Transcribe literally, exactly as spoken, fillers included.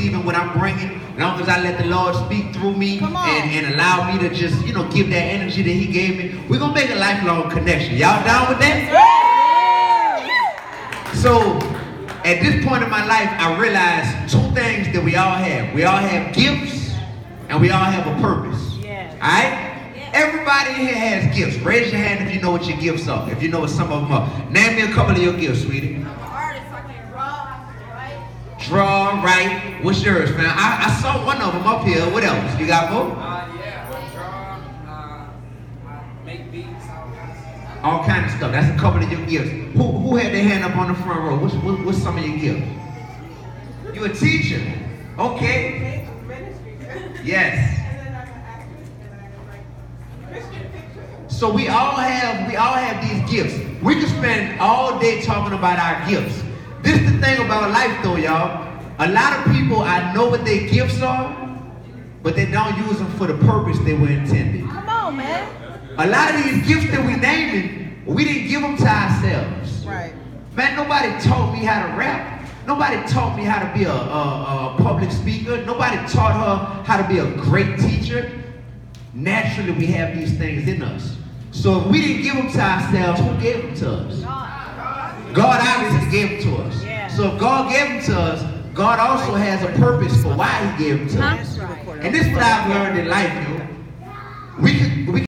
receiving what I'm bringing, as long as I let the Lord speak through me and, and allow me to just, you know, give that energy that he gave me, we're going to make a lifelong connection. Y'all down with that? So, at this point in my life, I realized two things that we all have. We all have gifts, and we all have a purpose. Yeah. All right? Yeah. Everybody here has gifts. Raise your hand if you know what your gifts are. If you know what some of them are. Name me a couple of your gifts, sweetie. I'm an artist. I can draw, I can write. Draw, write. What's yours, man? I, I saw one of them up here. What else? You got more? Uh, yeah, I draw, uh, I make beats, all kinds of stuff. All kinds of stuff. That's a couple of your gifts. Who who had their hand up on the front row? What's, what, what's some of your gifts? You a teacher. Okay. Yes. So we all have we all have these gifts. We can spend all day talking about our gifts. This is the thing about life though, y'all. A lot of people, I know what their gifts are, but they don't use them for the purpose they were intended. Come on, man. A lot of these gifts that we naming, we didn't give them to ourselves. Right. Man, nobody taught me how to rap. Nobody taught me how to be a, a, a public speaker. Nobody taught her how to be a great teacher. Naturally, we have these things in us. So if we didn't give them to ourselves, who gave them to us? God. God obviously gave them to us. Yeah. So if God gave them to us, God also has a purpose for why he gave them to us. And this is what I've learned in life, yo. We can, we